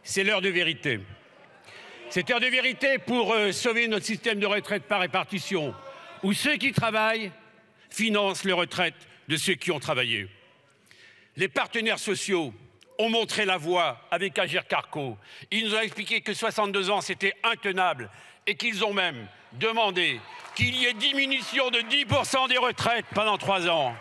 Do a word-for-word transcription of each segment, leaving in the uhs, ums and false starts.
c'est l'heure de vérité. C'est l'heure de vérité pour euh, sauver notre système de retraite par répartition, où ceux qui travaillent financent les retraites de ceux qui ont travaillé. Les partenaires sociaux ont montré la voie avec Agirc Arrco. Ils nous ont expliqué que soixante-deux ans, c'était intenable et qu'ils ont même demandé qu'il y ait diminution de dix pour cent des retraites pendant trois ans.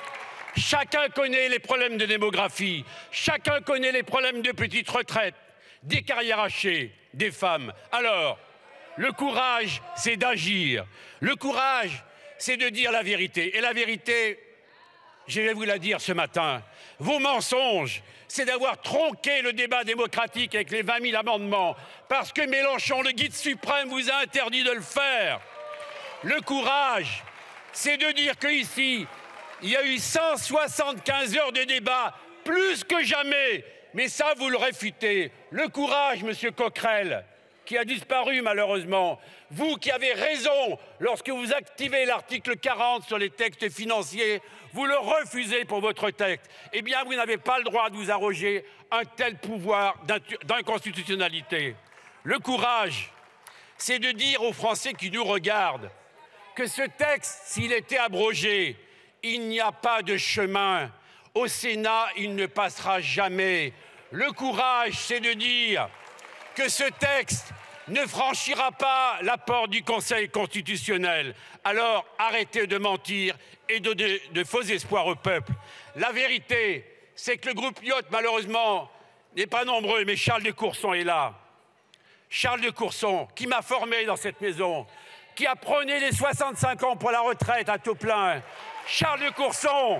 Chacun connaît les problèmes de démographie, chacun connaît les problèmes de petites retraites, des carrières hachées, des femmes. Alors, le courage, c'est d'agir. Le courage, c'est de dire la vérité. Et la vérité, je vais vous la dire ce matin, vos mensonges, c'est d'avoir tronqué le débat démocratique avec les vingt mille amendements, parce que Mélenchon, le guide suprême, vous a interdit de le faire. Le courage, c'est de dire qu'ici, il y a eu cent soixante-quinze heures de débat, plus que jamais. Mais ça, vous le réfutez. Le courage, monsieur Coquerel, qui a disparu malheureusement. Vous qui avez raison lorsque vous activez l'article quarante sur les textes financiers, vous le refusez pour votre texte. Eh bien, vous n'avez pas le droit de vous arroger un tel pouvoir d'inconstitutionnalité. Le courage, c'est de dire aux Français qui nous regardent que ce texte, s'il était abrogé, il n'y a pas de chemin. Au Sénat, il ne passera jamais. Le courage, c'est de dire que ce texte ne franchira pas la porte du Conseil constitutionnel. Alors, arrêtez de mentir et de, de, de faux espoirs au peuple. La vérité, c'est que le groupe Yacht, malheureusement, n'est pas nombreux, mais Charles de Courson est là. Charles de Courson, qui m'a formé dans cette maison, qui a prôné les soixante-cinq ans pour la retraite à taux plein. Charles de Courson,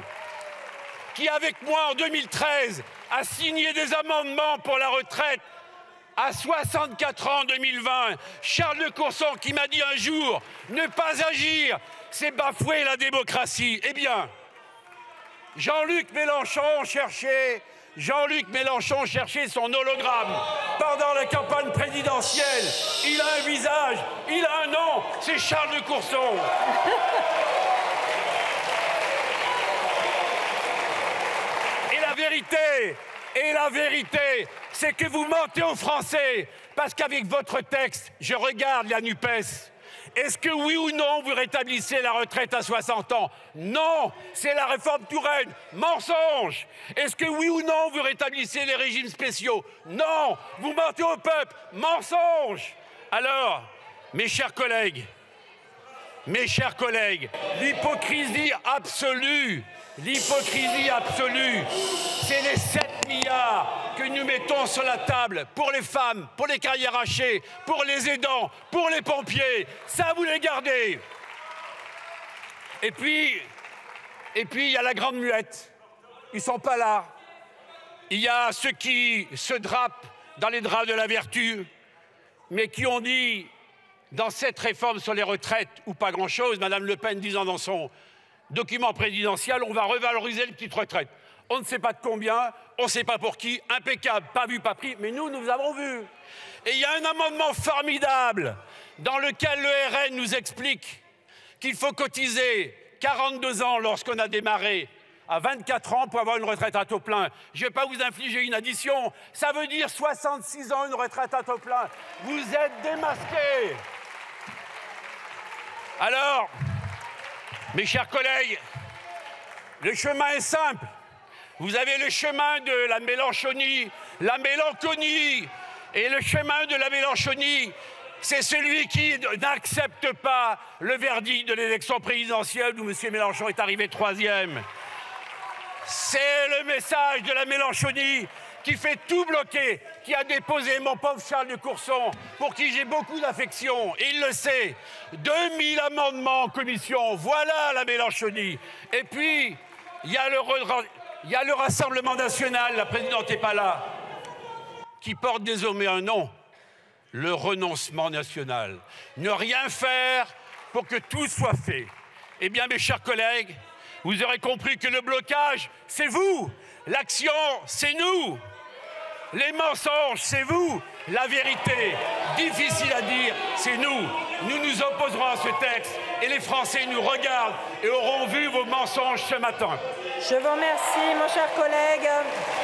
qui avec moi en deux mille treize a signé des amendements pour la retraite à soixante-quatre ans en deux mille vingt. Charles de Courson qui m'a dit un jour, ne pas agir, c'est bafouer la démocratie. Eh bien, Jean-Luc Mélenchon cherchait, Jean-Luc Mélenchon cherchait son hologramme pendant la campagne présidentielle. Il a un visage, il a un nom, c'est Charles de Courson. Et la vérité, et la vérité, c'est que vous mentez aux Français, parce qu'avec votre texte, je regarde la NUPES. Est-ce que oui ou non, vous rétablissez la retraite à soixante ans? Non, c'est la réforme Touraine. Mensonge. Est-ce que oui ou non, vous rétablissez les régimes spéciaux? Non, vous mentez au peuple. Mensonge. Alors, mes chers collègues, mes chers collègues, l'hypocrisie absolue, l'hypocrisie absolue, c'est les sept milliards que nous mettons sur la table pour les femmes, pour les carrières hachées, pour les aidants, pour les pompiers. Ça, vous les gardez. Et puis, et puis, il y a la grande muette. Ils ne sont pas là. Il y a ceux qui se drapent dans les draps de la vertu, mais qui ont dit, dans cette réforme sur les retraites, ou pas grand-chose, Madame Le Pen disant dans son document présidentiel, on va revaloriser les petites retraites. On ne sait pas de combien, on ne sait pas pour qui, impeccable, pas vu, pas pris, mais nous, nous avons vu. Et il y a un amendement formidable dans lequel le R N nous explique qu'il faut cotiser quarante-deux ans lorsqu'on a démarré, à vingt-quatre ans pour avoir une retraite à taux plein. Je ne vais pas vous infliger une addition, ça veut dire soixante-six ans une retraite à taux plein. Vous êtes démasqués. Alors, mes chers collègues, le chemin est simple. Vous avez le chemin de la Mélenchonie, la mélanconie. Et le chemin de la Mélenchonie, c'est celui qui n'accepte pas le verdict de l'élection présidentielle où M. Mélenchon est arrivé troisième. C'est le message de la Mélenchonie qui fait tout bloquer, qui a déposé mon pauvre Charles de Courson, pour qui j'ai beaucoup d'affection, et il le sait. deux mille amendements en commission, voilà la Mélenchonie. Et puis, il y a le... Il y a le Rassemblement national, la présidente n'est pas là, qui porte désormais un nom, le renoncement national. Ne rien faire pour que tout soit fait. Eh bien, mes chers collègues, vous aurez compris que le blocage, c'est vous. L'action, c'est nous. Les mensonges, c'est vous. La vérité, difficile à dire, c'est nous. Nous nous opposerons à ce texte et les Français nous regardent et auront vu vos mensonges ce matin. Je vous remercie, mon cher collègue.